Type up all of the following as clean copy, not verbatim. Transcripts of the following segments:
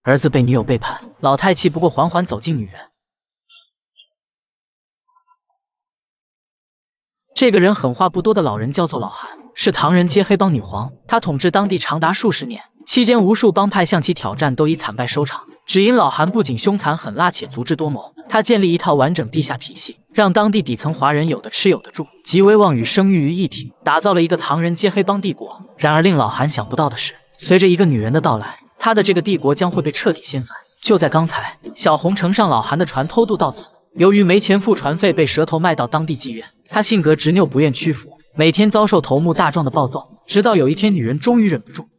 儿子被女友背叛，老太气不过，缓缓走进女人。这个人狠话不多的老人叫做老韩，是唐人街黑帮女皇，她统治当地长达数十年，期间无数帮派向其挑战，都以惨败收场。只因老韩不仅凶残狠辣，且足智多谋，他建立一套完整地下体系，让当地底层华人有的吃有的住，集威望与声誉于一体，打造了一个唐人街黑帮帝国。然而令老韩想不到的是，随着一个女人的到来，他的这个帝国将会被彻底掀翻。就在刚才，小红乘上老韩的船偷渡到此，由于没钱付船费，被蛇头卖到当地妓院。他性格执拗，不愿屈服，每天遭受头目大壮的暴揍，直到有一天，女人终于忍不住。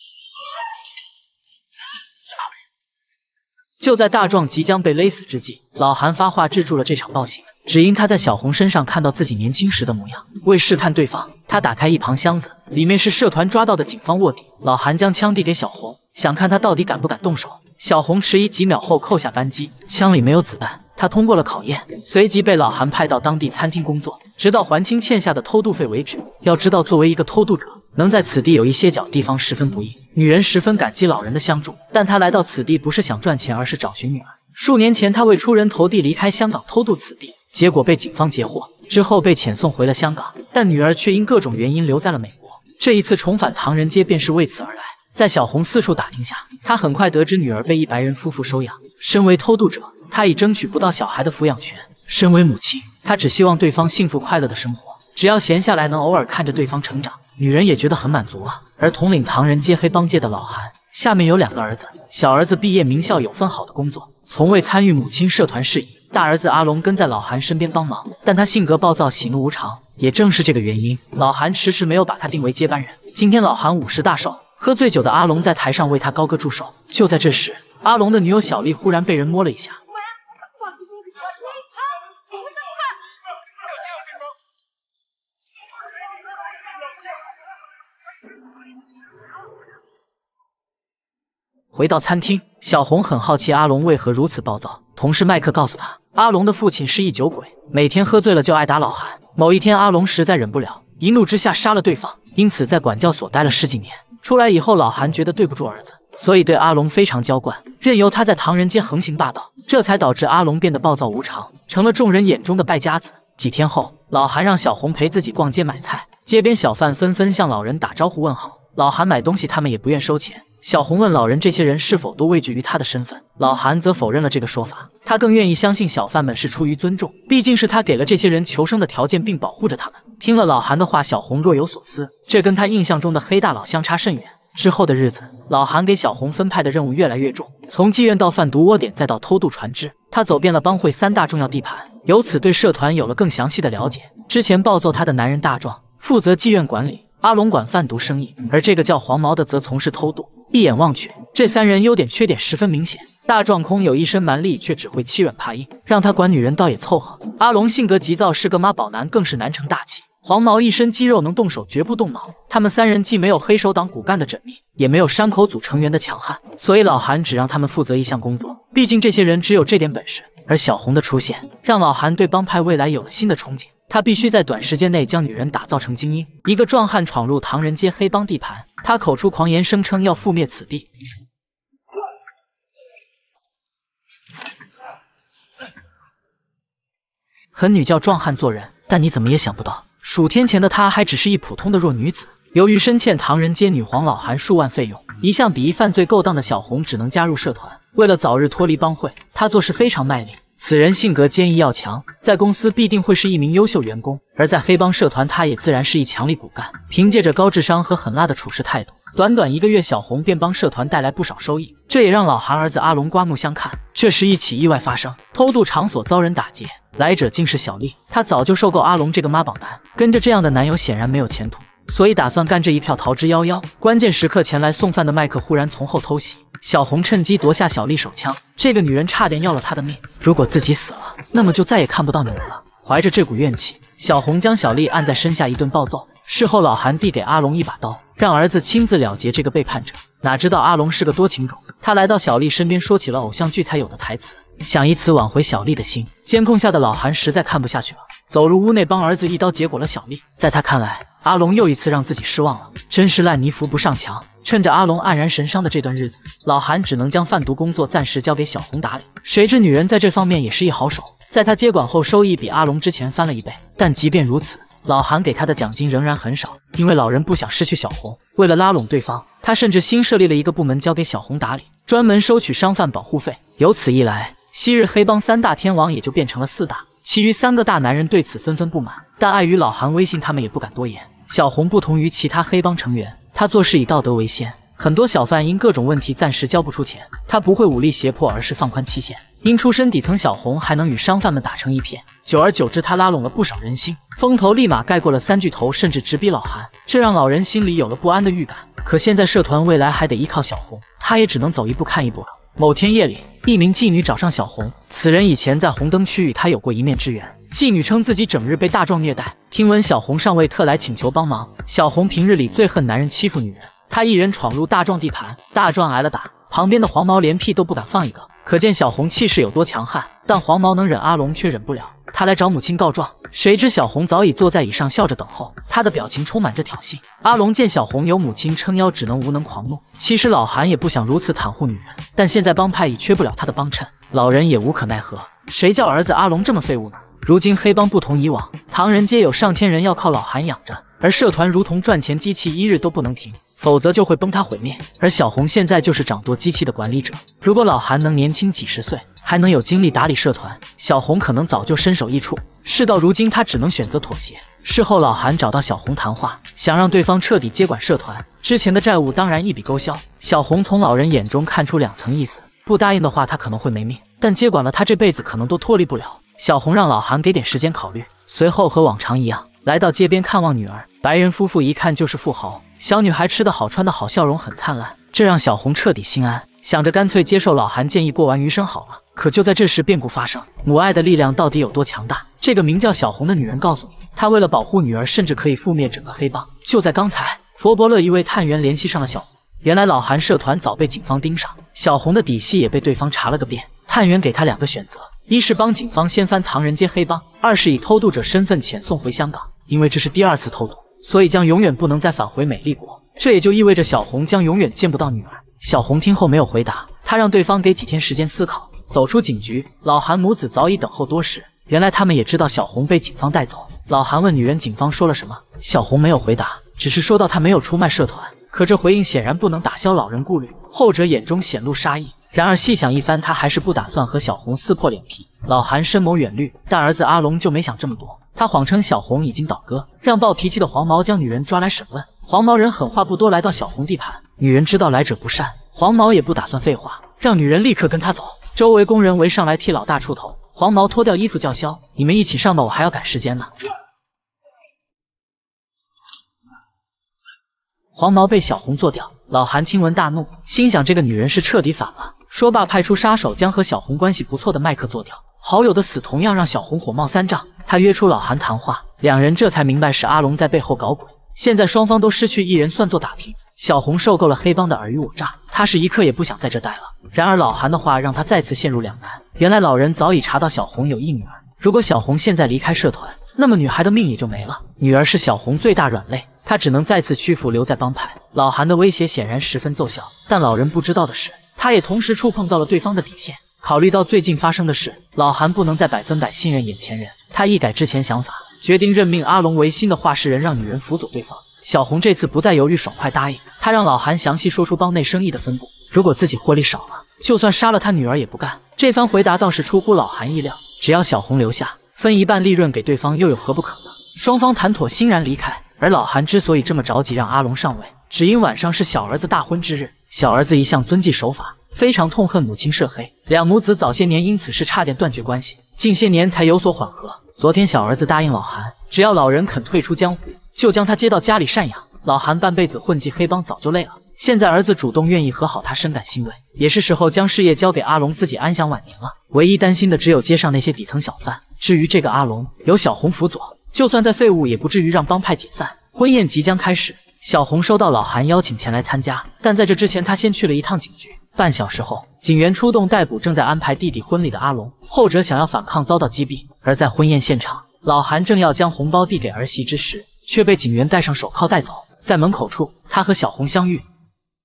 就在大壮即将被勒死之际，老韩发话制住了这场暴行。只因他在小红身上看到自己年轻时的模样，为试探对方，他打开一旁箱子，里面是社团抓到的警方卧底。老韩将枪递给小红，想看他到底敢不敢动手。小红迟疑几秒后扣下扳机，枪里没有子弹。他通过了考验，随即被老韩派到当地餐厅工作，直到还清欠下的偷渡费为止。要知道，作为一个偷渡者，能在此地有一歇脚地方十分不易。女人十分感激老人的相助，但她来到此地不是想赚钱，而是找寻女儿。数年前，她为出人头地离开香港偷渡此地，结果被警方截获，之后被遣送回了香港，但女儿却因各种原因留在了美国。这一次重返唐人街便是为此而来。在小红四处打听下，她很快得知女儿被一白人夫妇收养。身为偷渡者，她已争取不到小孩的抚养权。身为母亲，她只希望对方幸福快乐的生活，只要闲下来能偶尔看着对方成长，女人也觉得很满足了。而统领唐人街黑帮界的老韩，下面有2个儿子，小儿子毕业名校，有份好的工作，从未参与母亲社团事宜。大儿子阿龙跟在老韩身边帮忙，但他性格暴躁，喜怒无常。也正是这个原因，老韩迟迟没有把他定为接班人。今天老韩50大寿，喝醉酒的阿龙在台上为他高歌祝寿。就在这时，阿龙的女友小丽忽然被人摸了一下。回到餐厅，小红很好奇阿龙为何如此暴躁。同事麦克告诉他，阿龙的父亲是一酒鬼，每天喝醉了就爱打老韩。某一天，阿龙实在忍不了，一怒之下杀了对方，因此在管教所待了10几年。出来以后，老韩觉得对不住儿子，所以对阿龙非常娇惯，任由他在唐人街横行霸道，这才导致阿龙变得暴躁无常，成了众人眼中的败家子。几天后，老韩让小红陪自己逛街买菜，街边小贩纷纷向老人打招呼问好。老韩买东西，他们也不愿收钱。小红问老人这些人是否都畏惧于他的身份，老韩则否认了这个说法。他更愿意相信小贩们是出于尊重，毕竟是他给了这些人求生的条件，并保护着他们。听了老韩的话，小红若有所思，这跟他印象中的黑大佬相差甚远。之后的日子，老韩给小红分派的任务越来越重，从妓院到贩毒窝点，再到偷渡船只，他走遍了帮会3大重要地盘，由此对社团有了更详细的了解。之前暴揍他的男人大壮负责妓院管理，阿龙管贩毒生意，而这个叫黄毛的则从事偷渡。一眼望去，这3人优点缺点十分明显。大壮空有一身蛮力，却只会欺软怕硬，让他管女人倒也凑合。阿龙性格急躁，是个妈宝男，更是难成大器。黄毛一身肌肉，能动手绝不动脑。他们3人既没有黑手党骨干的缜密，也没有山口组成员的强悍，所以老韩只让他们负责一项工作，毕竟这些人只有这点本事。而小红的出现，让老韩对帮派未来有了新的憧憬。他必须在短时间内将女人打造成精英。一个壮汉闯入唐人街黑帮地盘，他口出狂言，声称要覆灭此地。狠女叫壮汉做人，但你怎么也想不到，数天前的她还只是一普通的弱女子。由于深欠唐人街女皇老韩数万费用，一向鄙夷犯罪勾当的小红只能加入社团。为了早日脱离帮会，她做事非常卖力。此人性格坚毅要强，在公司必定会是一名优秀员工，而在黑帮社团，他也自然是一强力骨干。凭借着高智商和狠辣的处事态度，短短1个月，小红便帮社团带来不少收益，这也让老韩儿子阿龙刮目相看。这时，一起意外发生，偷渡场所遭人打劫，来者竟是小丽。她早就受够阿龙这个妈宝男，跟着这样的男友显然没有前途，所以打算干这一票逃之夭夭。关键时刻前来送饭的麦克忽然从后偷袭，小红趁机夺下小丽手枪，这个女人差点要了她的命。如果自己死了，那么就再也看不到女儿了。怀着这股怨气，小红将小丽按在身下一顿暴揍。事后，老韩递给阿龙一把刀，让儿子亲自了结这个背叛者。哪知道阿龙是个多情种，他来到小丽身边，说起了偶像剧才有的台词，想以此挽回小丽的心。监控下的老韩实在看不下去了，走入屋内帮儿子一刀结果了小丽。在他看来，阿龙又一次让自己失望了，真是烂泥扶不上墙。 趁着阿龙黯然神伤的这段日子，老韩只能将贩毒工作暂时交给小红打理。谁知女人在这方面也是一好手，在她接管后，收益比阿龙之前翻了1倍。但即便如此，老韩给他的奖金仍然很少，因为老人不想失去小红。为了拉拢对方，他甚至新设立了一个部门交给小红打理，专门收取商贩保护费。由此一来，昔日黑帮3大天王也就变成了4大，其余3个大男人对此纷纷不满，但碍于老韩威信，他们也不敢多言。小红不同于其他黑帮成员，他做事以道德为先。很多小贩因各种问题暂时交不出钱，他不会武力胁迫，而是放宽期限。因出身底层，小红还能与商贩们打成一片，久而久之，他拉拢了不少人心，风头立马盖过了3巨头，甚至直逼老韩，这让老人心里有了不安的预感。可现在社团未来还得依靠小红，他也只能走一步看一步了。某天夜里，一名妓女找上小红，此人以前在红灯区与他有过一面之缘。妓女称自己整日被大壮虐待，听闻小红上尉特来请求帮忙。小红平日里最恨男人欺负女人，他一人闯入大壮地盘，大壮挨了打，旁边的黄毛连屁都不敢放一个，可见小红气势有多强悍。但黄毛能忍，阿龙却忍不了，他来找母亲告状。谁知小红早已坐在椅上笑着等候，他的表情充满着挑衅。阿龙见小红有母亲撑腰，只能无能狂怒。其实老韩也不想如此袒护女人，但现在帮派已缺不了他的帮衬，老人也无可奈何。谁叫儿子阿龙这么废物呢？如今黑帮不同以往，唐人街有上千人要靠老韩养着，而社团如同赚钱机器，一日都不能停，否则就会崩塌毁灭。而小红现在就是掌舵机器的管理者，如果老韩能年轻几十岁，还能有精力打理社团，小红可能早就身首异处。事到如今，他只能选择妥协。事后，老韩找到小红谈话，想让对方彻底接管社团，之前的债务当然一笔勾销。小红从老人眼中看出2层意思，不答应的话他可能会没命，但接管了他这辈子可能都脱离不了。小红让老韩给点时间考虑，随后和往常一样来到街边看望女儿。白人夫妇一看就是富豪，小女孩吃得好穿得好，笑容很灿烂，这让小红彻底心安，想着干脆接受老韩建议，过完余生好了。可就在这时，变故发生。母爱的力量到底有多强大？这个名叫小红的女人告诉你，她为了保护女儿，甚至可以覆灭整个黑帮。就在刚才，佛伯勒一位探员联系上了小红，原来老韩社团早被警方盯上，小红的底细也被对方查了个遍。探员给他2个选择，一是帮警方掀翻唐人街黑帮，二是以偷渡者身份遣送回香港。因为这是第2次偷渡，所以将永远不能再返回美丽国，这也就意味着小红将永远见不到女儿。小红听后没有回答，她让对方给几天时间思考。走出警局，老韩母子早已等候多时，原来他们也知道小红被警方带走。老韩问女人警方说了什么，小红没有回答，只是说到她没有出卖社团。可这回应显然不能打消老人顾虑，后者眼中显露杀意。然而细想一番，他还是不打算和小红撕破脸皮。老韩深谋远虑，但儿子阿龙就没想这么多，他谎称小红已经倒戈，让暴脾气的黄毛将女人抓来审问。黄毛人狠话不多，来到小红地盘，女人知道来者不善，黄毛也不打算废话，让女人立刻跟他走。周围工人围上来替老大出头，黄毛脱掉衣服叫嚣：“你们一起上吧，我还要赶时间呢。”黄毛被小红做掉，老韩听闻大怒，心想这个女人是彻底反了。说罢，派出杀手将和小红关系不错的麦克做掉。好友的死同样让小红火冒三丈，他约出老韩谈话，两人这才明白是阿龙在背后搞鬼。现在双方都失去一人，算作打平。小红受够了黑帮的尔虞我诈，他是一刻也不想在这待了。然而老韩的话让他再次陷入两难。原来老人早已查到小红有一女儿，如果小红现在离开社团，那么女孩的命也就没了。女儿是小红最大软肋，他只能再次屈服，留在帮派。老韩的威胁显然十分奏效，但老人不知道的是，他也同时触碰到了对方的底线。考虑到最近发生的事，老韩不能再100%信任眼前人，他一改之前想法，决定任命阿龙为新的话事人，让女人辅佐对方。小红这次不再犹豫，爽快答应。他让老韩详细说出帮内生意的分布，如果自己获利少了，就算杀了他女儿也不干。这番回答倒是出乎老韩意料，只要小红留下，分一半利润给对方，又有何不可呢？双方谈妥，欣然离开。而老韩之所以这么着急让阿龙上位，只因晚上是小儿子大婚之日。小儿子一向遵纪守法，非常痛恨母亲涉黑，两母子早些年因此事差点断绝关系，近些年才有所缓和。昨天小儿子答应老韩，只要老人肯退出江湖，就将他接到家里赡养。老韩半辈子混迹黑帮早就累了，现在儿子主动愿意和好，他深感欣慰，也是时候将事业交给阿龙，自己安享晚年了。唯一担心的只有街上那些底层小贩。至于这个阿龙，有小红辅佐，就算再废物也不至于让帮派解散。婚宴即将开始，小红收到老韩邀请前来参加，但在这之前他先去了一趟警局。半小时后，警员出动逮捕正在安排弟弟婚礼的阿龙，后者想要反抗遭到击毙。而在婚宴现场，老韩正要将红包递给儿媳之时，却被警员戴上手铐带走。在门口处，他和小红相遇。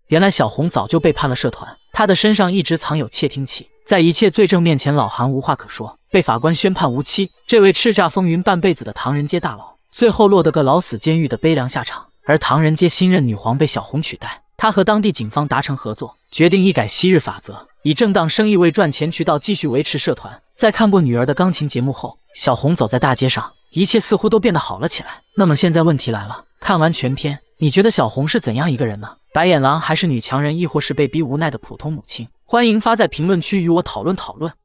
原来小红早就背叛了社团，她的身上一直藏有窃听器。在一切罪证面前，老韩无话可说，被法官宣判无期。这位叱咤风云半辈子的唐人街大佬，最后落得个老死监狱的悲凉下场。而唐人街新任女皇被小红取代，她和当地警方达成合作，决定一改昔日法则，以正当生意为赚钱渠道继续维持社团。在看过女儿的钢琴节目后，小红走在大街上，一切似乎都变得好了起来。那么现在问题来了，看完全片，你觉得小红是怎样一个人呢？白眼狼还是女强人，亦或是被逼无奈的普通母亲？欢迎发在评论区与我讨论讨论。